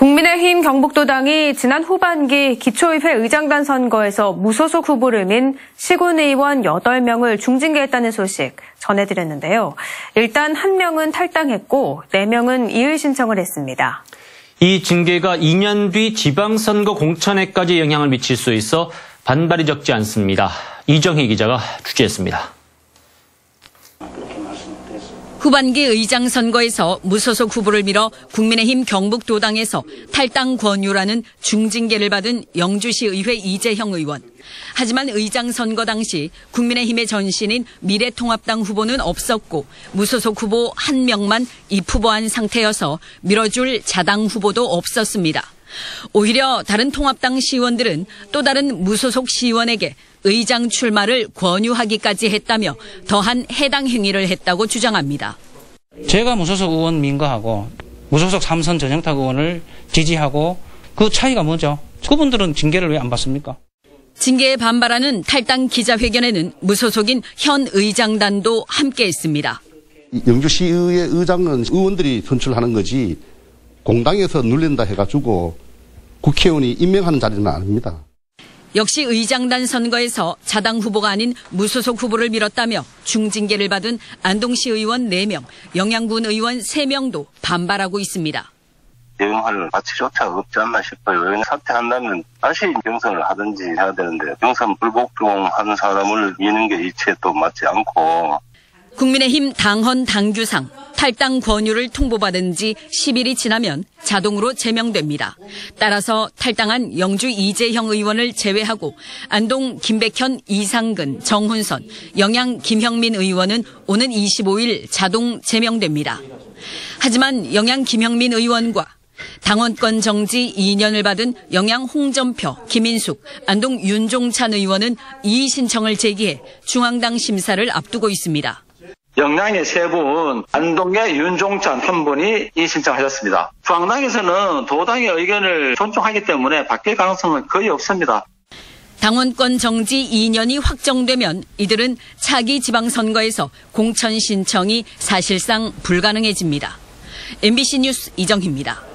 국민의힘 경북도당이 지난 후반기 기초의회 의장단 선거에서 무소속 후보를 민 시군의원 8명을 중징계했다는 소식 전해드렸는데요. 일단 1명은 탈당했고 4명은 이의 신청을 했습니다. 이 징계가 2년 뒤 지방선거 공천에까지 영향을 미칠 수 있어 반발이 적지 않습니다. 이정희 기자가 취재했습니다. 후반기 의장 선거에서 무소속 후보를 밀어 국민의힘 경북도당에서 탈당 권유라는 중징계를 받은 영주시 의회 이재형 의원. 하지만 의장 선거 당시 국민의힘의 전신인 미래통합당 후보는 없었고 무소속 후보 1명만 입후보한 상태여서 밀어줄 자당 후보도 없었습니다. 오히려 다른 통합당 시의원들은 또 다른 무소속 시의원에게 의장 출마를 권유하기까지 했다며 더한 해당 행위를 했다고 주장합니다. 제가 무소속 의원 민거하고 무소속 삼선 전영탁 의원을 지지하고 그 차이가 뭐죠? 그분들은 징계를 왜 안 받습니까? 징계에 반발하는 탈당 기자회견에는 무소속인 현 의장단도 함께했습니다. 영주시의회 의장은 의원들이 선출하는 거지 공당에서 눌린다 해가지고 국회의원이 임명하는 자리는 아닙니다. 역시 의장단 선거에서 자당 후보가 아닌 무소속 후보를 밀었다며 중징계를 받은 안동시 의원 4명, 영양군 의원 3명도 반발하고 있습니다. 대응할 가치조차 없지 않나 싶어요. 사퇴한다면 다시 경선을 하든지 해야 되는데 경선 불복종하는 사람을 미는 게 이치에 또 맞지 않고. 국민의힘 당헌 당규상 탈당 권유를 통보받은 지 10일이 지나면 자동으로 제명됩니다. 따라서 탈당한 영주 이재형 의원을 제외하고 안동 김백현, 이상근, 정훈선, 영양 김형민 의원은 오는 25일 자동 제명됩니다. 하지만 영양 김형민 의원과 당원권 정지 2년을 받은 영양 홍점표, 김인숙, 안동 윤종찬 의원은 이의 신청을 제기해 중앙당 심사를 앞두고 있습니다. 영양의 3분, 안동의 윤종찬 1분이 이 신청하셨습니다. 중앙당에서는 도당의 의견을 존중하기 때문에 바뀔 가능성은 거의 없습니다. 당원권 정지 2년이 확정되면 이들은 차기 지방선거에서 공천 신청이 사실상 불가능해집니다. MBC 뉴스 이정희입니다.